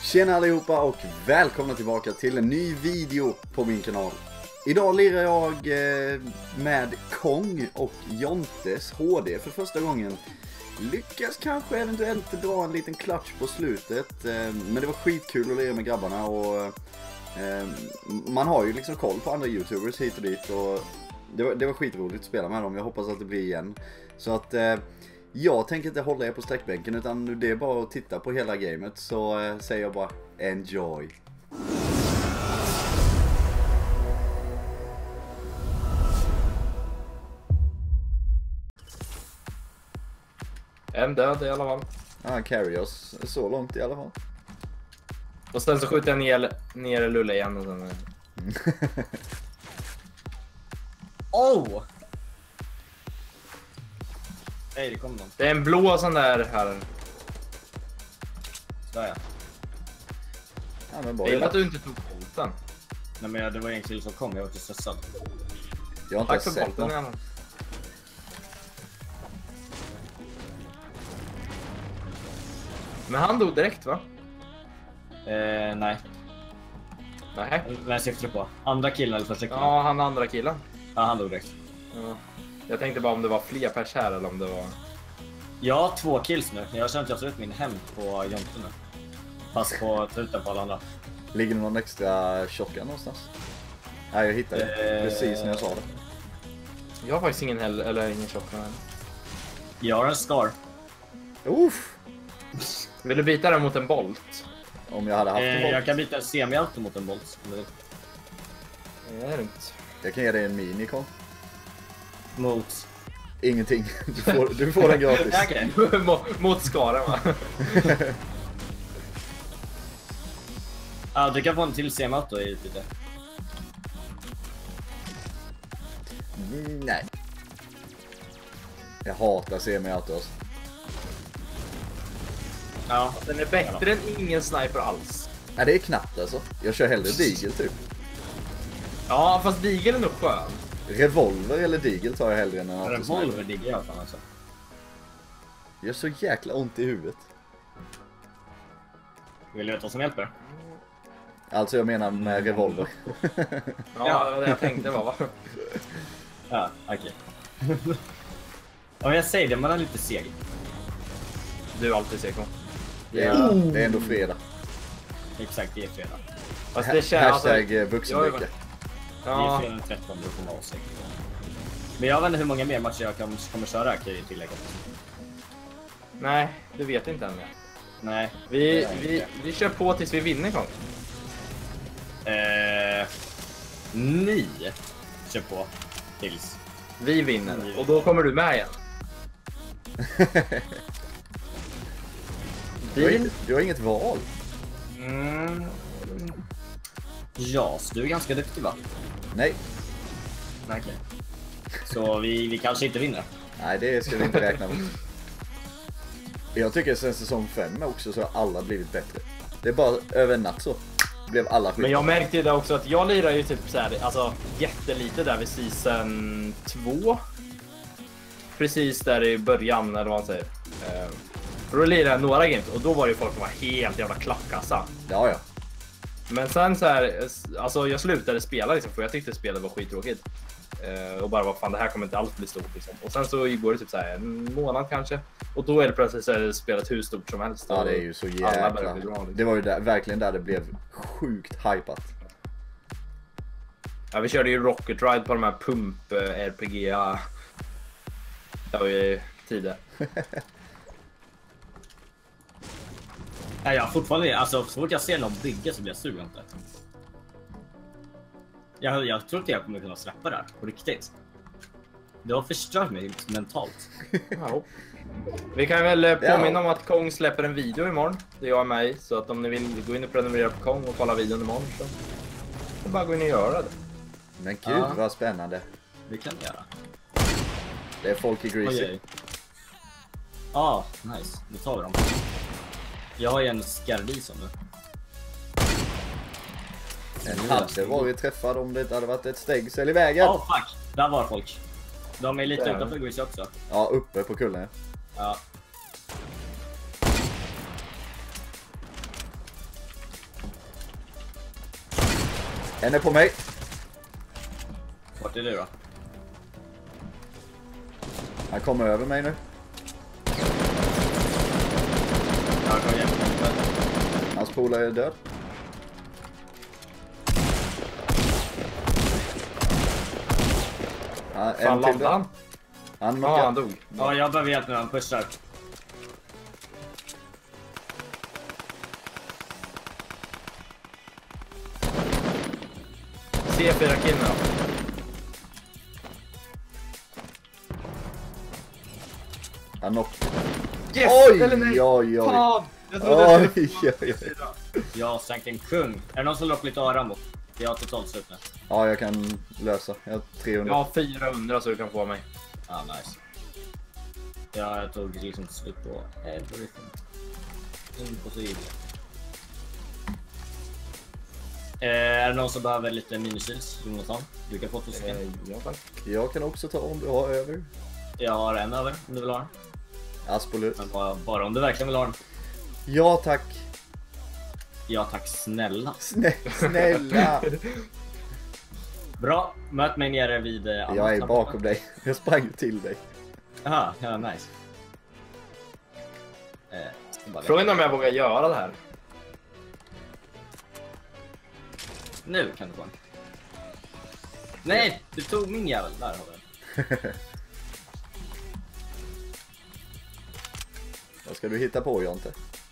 Tjena allihopa och välkomna tillbaka till en ny video på min kanal. Idag lirar jag med Kong och Jontes HD för första gången. Lyckas kanske eventuellt dra en liten klatsch på slutet, men det var skitkul att lira med grabbarna och man har ju liksom koll på andra youtubers hit och dit och det var skitroligt att spela med dem. Jag hoppas att det blir igen. Så att jag tänker inte hålla er på sträckbänken utan det är bara att titta på hela gamet, så säger jag bara enjoy. En död i alla fall. Han carry oss så långt i alla fall. Och sen så skjuter jag ner Lulle igen och sen... Oh! Nej, det kom någon. Det är en blå sån där här. Där ja. Ja, men Jag gillar att du inte tog bolten. Nej men det var en kill som kom, jag var inte stressad. Jag har inte Tack för sett bolten någon. igen. Men han dog direkt va? Nej. Nej. Vad syftar du på? Andra killen eller första killen? Ja, han andra killen. Ja, han dog direkt. Ja. Jag tänkte bara om det var fler pers här eller om det var... Jag har 2 kills nu. Jag känner att jag tar ut min hämnd på Jonte nu. Fast på truten på alla andra. Ligger det någon extra shotgun någonstans? Nej, jag hittade det precis när jag sa det. Jag har faktiskt ingen ingen shotgun än. Jag har en scar. Uff! Vill du byta den mot en bolt? Om jag hade haft en bolt. Jag kan byta en semi-auto mot en bolt. Det är lugnt. Jag kan ge dig en minikon. Mot... Ingenting. Du får den gratis. Okej. Mot skaren va? Ja, du kan få en till semi-auto i lite. Nej. Jag hatar semi-autos. Ja. Den är bättre än ingen sniper alls. Nej, det är knappt alltså. Jag kör hellre Deagle typ. Ja, fast Deagle är nog skön. Revolver eller Deagle tar jag hellre än en Revolver diggar jag fan alltså. Det gör så jäkla ont i huvudet. Vill du veta vad som hjälper? Alltså jag menar med revolver. Ja, det var det jag tänkte va? Ja, okej. Ja, jag säger det, man är lite seg. Du är alltid seko. Det är ändå fredag. Exakt, det är fredag. Fast det känns Hashtag vuxenvecka. Det Ja, är fredag 13, då får man vara seg. Men jag vet inte hur många mer matcher jag kommer köra här i tillägget. nej, du vet inte än. Nej. Vi kör på tills vi vinner gång. Ni kör på tills. Vi vinner och då kommer du med igen. Du har inget val. Ja, så du är ganska duktig va? Nej. Okej. Så vi kanske inte vinner. Nej, det ska vi inte räkna med. Jag tycker sen säsong 5 också så har alla blivit bättre. Det är bara över en natt så blev alla skit. Men jag märkte ju det också att jag lirar ju typ så här, alltså jättelite där vid season 2. Precis där i början eller vad man säger. Och då lirade jag några games och då var det ju folk som var helt jävla klappkassa. Ja. Men sen så här, alltså jag slutade spela liksom för jag tyckte spelet var skittråkigt. Och bara vad fan, det här kommer inte alls bli stort liksom. Och sen så går det typ så här en månad kanske. Och då är det plötsligt så här spelet hur stort som helst. Ja, det är ju så jäkla. Liksom. Det var ju verkligen där det blev sjukt hypat. Ja, vi körde ju Rocket Ride på de här pump RPG. Det var ju tider. Nej, jag fortfarande, alltså så fort jag ser någon bygga så blir jag sur inte. Jag tror inte jag kommer kunna släppa det här på riktigt. Det har förstört mig mentalt. Ja. Vi kan väl påminna om att Kong släpper en video imorgon. Det är jag med i. Så att om ni vill gå in och prenumerera på Kong och kolla videon imorgon så bara gå in och göra det. Men gud vad spännande. Det kan vi göra. Det är folk i Greasy. Nice. Nu tar vi dem. Jag har ju en Skardison nu. En hade varit träffad om det inte hade varit ett stängsel i vägen. Fuck. Där var folk. De är lite utanför Greasy också. Ja, uppe på kullen. Ja. En är på mig. Vart är du då? Han kommer över mig nu. Jag går igen. Hans polare är död. Ja, Fan, en till landade han? då. Han Ja, han knockar. dog. Ja, jag behöver hjälp nu. Han pushar. C4 killen då. Han knockar. Yes! Oj, Eller nej! oj, oj. Fan! Jag trodde jag Oj, skulle... oj, oj. Jag sänkt en kung. Är det någon som lockar lite A-rambo? Jag har totalt slut nu. Ja, jag kan lösa. Jag har 300. Jag har 400 så du kan få mig. Ah, nice. Jag tog liksom slut på everything. Impossible. Är det någon som behöver lite minishields? Jonathan, du kan få 2 stycken. Ja, tack. Jag kan också ta om du har över. Jag har en över om du vill ha den. Absolut. Men bara om du verkligen vill ha den. Ja, tack. Ja tack snälla. Snälla. Bra, möt mig nere vid... Jag är bakom dig. Jag sprang till dig. Aha, ja nice. Frågan är om jag vågar göra det här. Nu kan du få en. Nej, du tog min jävel. Där har vi den. Vad ska du hitta på, Jonte?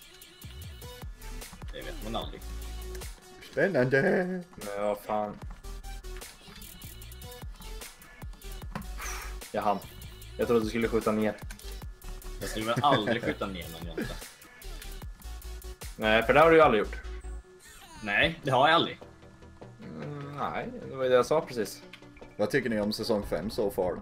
Det vet man aldrig. Spännande. Ja, fan. Jag hann. Jag trodde du skulle skjuta ner. Jag skulle väl aldrig skjuta ner någon Jonte. Nej, för det har du ju aldrig gjort. Nej, det har jag aldrig. Nej, det var ju det jag sa precis. Vad tycker ni om säsong 5 so far?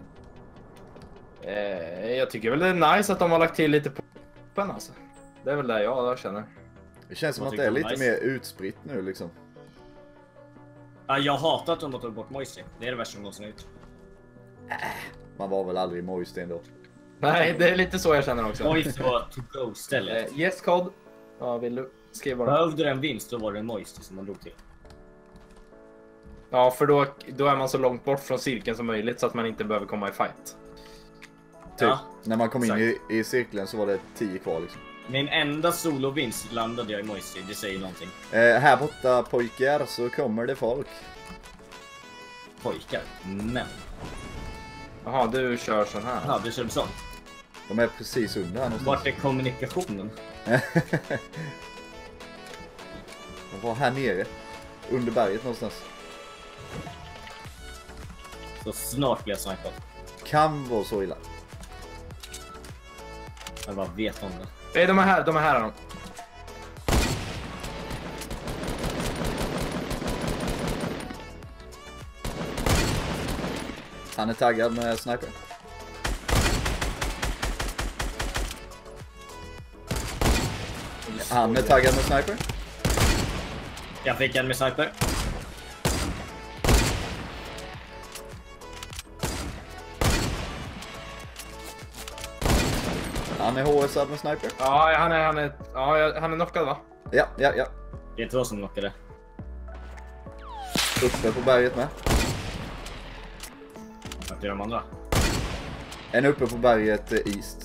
Jag tycker väl det är nice att de har lagt till lite på den alltså. Det är väl det jag känner. Det känns som Vad att det är tycker du lite om mer utspritt nu liksom. Ja, jag hatar att de har tagit bort Moisty. Det är det värsta som någonsin har gjort. Man var väl aldrig moist ändå. Nej, det är lite så jag känner också. Moisty var to-go-stället. Yes, kod. Ja, vill du skriva bara. Behövde du en vinst, då var det en Moisty som man drog till. Ja, för då är man så långt bort från cirkeln som möjligt så att man inte behöver komma i fight. Typ, Ja, när man kom in exakt. i cirkeln så var det 10 kvar liksom. Min enda solovinst landade jag i Moisty, det säger någonting. Här borta pojkar så kommer det folk. Pojkar, men. Jaha, du kör sån här. Ja, du körde så. De är precis under här någonstans. Vart är kommunikationen? De var här nere. Under berget någonstans. Så snart blir jag snipad. Kan vara så illa. Jag bara vet om det. Nej, de är här, de är här. De. Han är taggad med sniper. Han är taggad med sniper. Jag fick en med sniper. Han är HSad med sniper. Ja, han är knockad va? Ja. Det är 2 som knockade. Uppe på berget med. Vart är de andra? En uppe på berget east.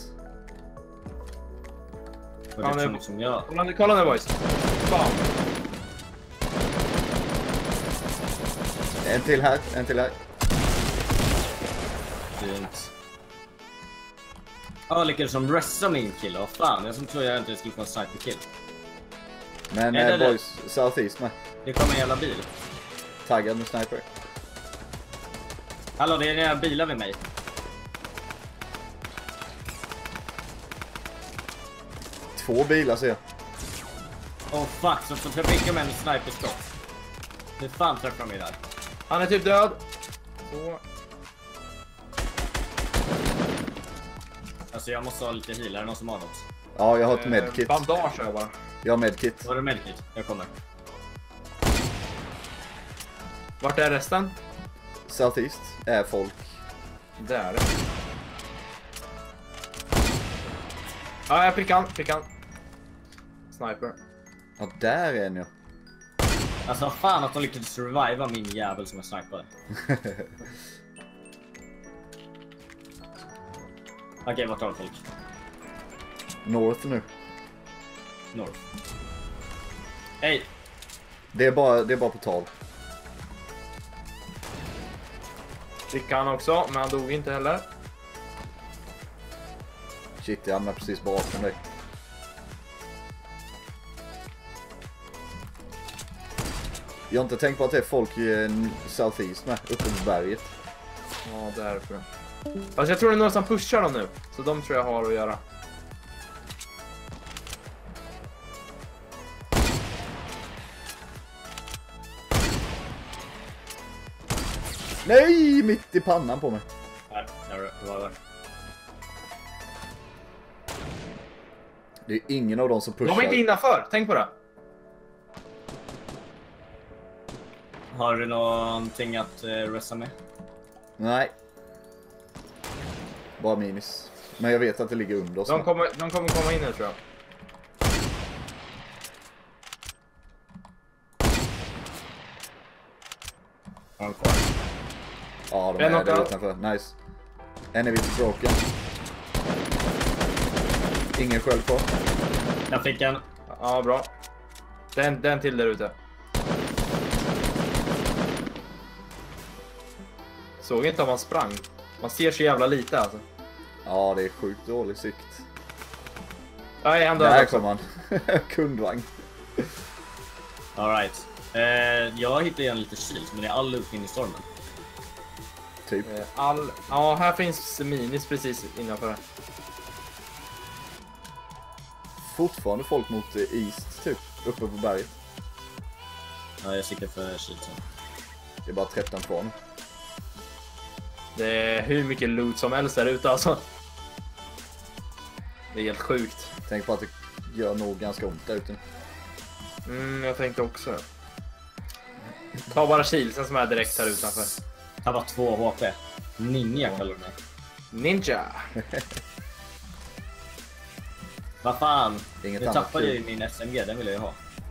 Och Ja, det men- som jag... Kolla nu boys. Fan. En till här. Fint. Ja, lyckades som resta min kill. Vad fan, jag som tror jag inte skulle få en sniper kill. Men Är det boys, southeast med. Det kommer en jävla bil. Taggad med sniper. Hallå, det är några bilar vid mig. Två bilar ser jag. Oh fuck, så träffar jag med en sniperskott. Hur fan träffar de mig där? Han är typ död. Så. Alltså jag måste ha lite heal, är det någon som har något? Ja, jag har ett medkit. Bandage har jag bara. Jag har medkit. Var det medkit? Jag kommer. Vart är resten? Southeast är folk. Där. Ja, jag fick han. Sniper. Ja, där är en ja. Alltså fan att de lyckades reviva min jävel som jag snipade. Okej, vart har folk? North nu. North. Hej! Det är bara på tal. Fick han också, men han dog inte heller. Shit, jag hamnar precis bakom dig. Jag har inte tänkt på att det är folk i Southeast med, uppe på berget. Ja, därför. Fast jag tror det är någon som pushar dem nu. Så de tror jag har att göra. Nej, mitt i pannan på mig. Här, det var där. Det är ingen av dem som pushar. De är inte innanför, tänk på det. Har du någonting att rösta med? Nej. Bara minus. Men jag vet att det ligger under oss. De kommer komma in nu tror jag. Har de kvar? Ja, de En är där knockout. utanför. Nice. En är lite broken. Ingen sköld kvar. Jag fick en. Ja, bra. Den till där ute. Såg inte om han sprang. Man ser så jävla lite alltså. Ja, det är sjukt dålig sikt. Nej, han död Där också. kom han. Kundvagn. Alright. Jag hittade igen lite shields, men det är all loot in i stormen. Typ. Ja, här finns minis precis innanför. Fortfarande folk mot East, typ. Uppe på berget. Ja, jag siktar för shieldsen. Det är bara 13 kvar nu. Det är hur mycket loot som helst där ute alltså. Det är helt sjukt. Tänk på att det gör nog ganska ont där ute. Jag tänkte också det. Ta bara kilsen som är direkt här utanför. Här var 2 HP. Ninja kallar du mig. Ninja! Vad fan? Inget Jag annat tappade kul. ju min SMG, den vill jag ju ha.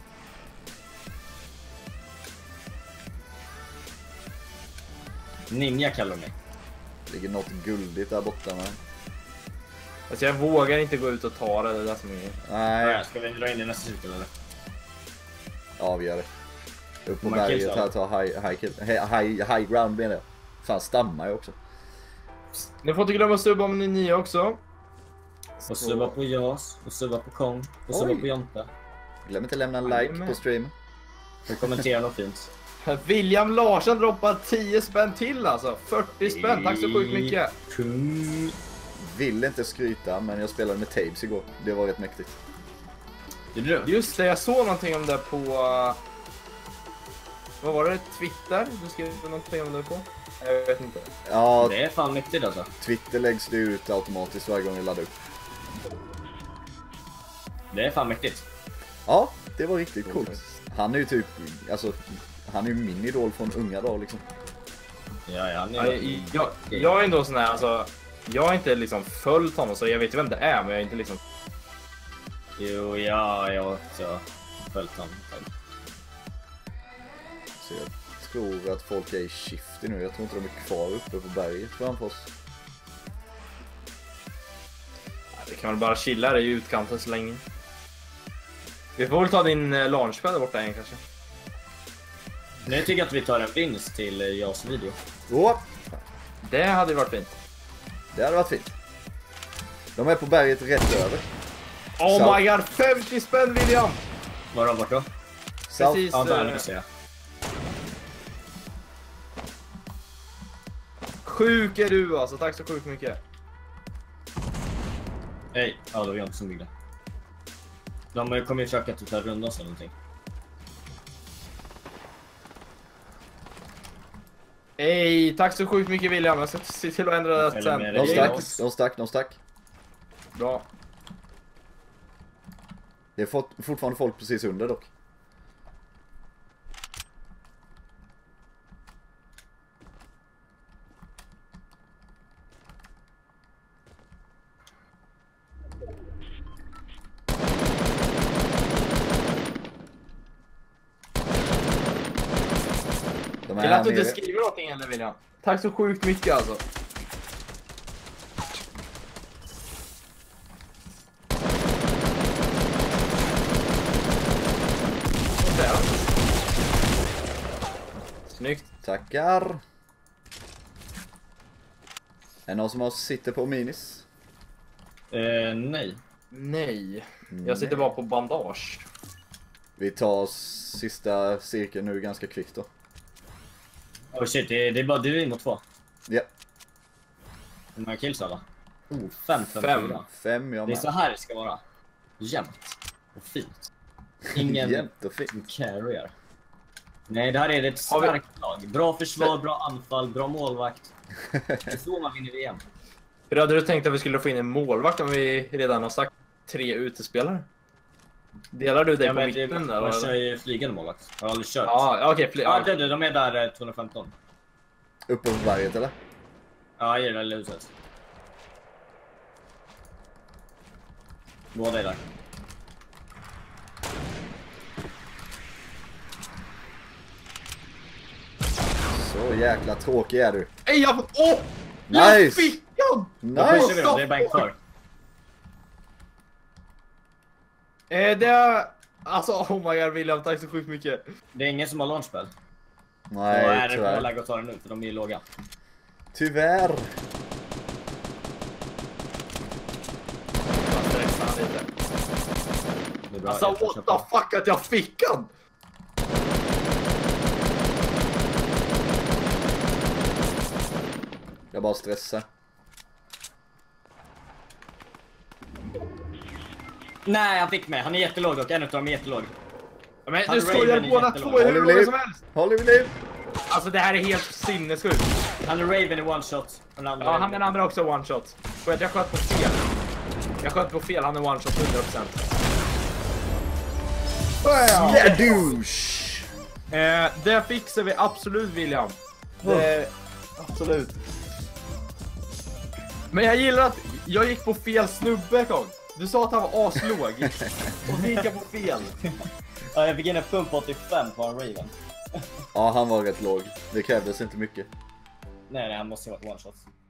Ninja kallar du mig. Ligger något guldigt där borta med. Alltså jag vågar inte gå ut och ta det, det är det som är... Nej. Ska vi dra in i nästa cirkel eller? Ja, vi gör det. Upp på Man kills berget här, ta high ground menar jag. Fan, stammar jag också. Ni får inte glömma att stubba om ni är nya också. Och subba på Jas, och subba på Kong, och subba Oj. på Jonte. Glöm inte lämna en Ja, jag är like med. på stream. Och kommentera något fint. William Larsson droppar 10 spänn till alltså. 40 spänn, tack så sjukt mycket. Kung. Vill inte skryta, men jag spelade med Tabes igår. Det var rätt mäktigt. Gjorde du? Just det, jag såg någonting om det på... vad var det? Twitter? Du skrev någonting om det på? Jag vet inte. Ja, Det är fan mäktigt alltså. Twitter läggs det ut automatiskt varje gång jag laddar upp. Det är fan mäktigt. Ja, det var riktigt coolt. Han är ju typ, alltså, han är ju min idol från unga dagar liksom. Ja, Jag är ändå sån här, alltså... Jag har inte liksom följt honom så jag vet ju vem det är, men jag är inte liksom... Jo, ja, jag har också följt honom. Så jag tror att folk är i Shifty nu. Jag tror inte de är kvar uppe på berget framför oss. Vi kan väl bara chilla där i utkanten så länge. Vi får väl ta din launchpad där borta igen kanske. Nu tycker jag att vi tar en vinst till Jas video. Åh, Det hade ju varit fint. det hade varit fint. De är på berget rätt över. Oh Så. my god, 50 spänn William! Var de bort då? South. Precis. Ja, där ser jag. Sjuk är du alltså, tack så sjukt mycket. Hej, ja det var jag inte som byggde. De kommer ju försöka ta runda oss eller någonting. Hej, tack så sjukt mycket William. Jag ska se till att ändra det sen. med De dig. stack, de stack. Bra. Det är fortfarande folk precis under dock. De Till att du nere. inte skriver någonting heller, William. Tack så sjukt mycket alltså. Där. Snyggt. Tackar. Är det någon som sitter på minis? Nej. Nej. Jag sitter bara på bandage. Vi tar sista cirkeln nu ganska kvickt då. Oh shit, det är bara du in mot 2. Ja, Hur många kills alla? 5, 5 jag Det är med. så här det ska vara. Jämnt. Och fint. Ingen Jämt och fint. carrier. Nej, det här är ett Har vi- starkt lag. Bra försvar, bra anfall, bra målvakt. Det är så man vinner VM. Hur hade du tänkt att vi skulle få in en målvakt om vi redan har sagt 3 utespelare? Delar du dig på mitten där? Jag kör ju flygande målvakt. Jag har aldrig kört. Ja, okej. Ja, de är där 215. Uppe på berget eller? Ja, i det där huset. Båda är där. Så jäkla tråkig är du. Ej, jag... Åh! Jag Nice! fick den! Då pushar Nice! vi dem, det är bank kvar. Det är... Alltså, oh my god, William, tack så sjukt mycket. Det är ingen som har launchpad. Då Nej, är det bra tyvärr. läge att ta den nu, för de är ju låga. Tyvärr. Jag stressar han lite. Det är bra, Alltså, jag får what köpa. the fuck att jag fick den! Jag bara stressar. Nej, han fick mig. Han är jättelåg dock. En utav dem är jättelåg. Men Han du skojar, Raven är båda jättelåg. två är hur Håller vi många liv? som helst. Håller vi liv? Alltså, det här är helt sinnessjukt. Han är Raven i one shot. Ja, han den andra också one shot. För att jag sköt på fel. Jag sköt på fel, han är one shot 100%. Yeah, douche! Det fixar vi absolut, William. Absolut. Men jag gillar att jag gick på fel snubbe ett gång. Du sa att han var aslåg. Och så gick jag på fel. Ja, jag fick in en pump på 85 på en Raven. Ja, han var rätt låg. Det krävdes inte mycket. Nej, han måste ju ha ett one shot.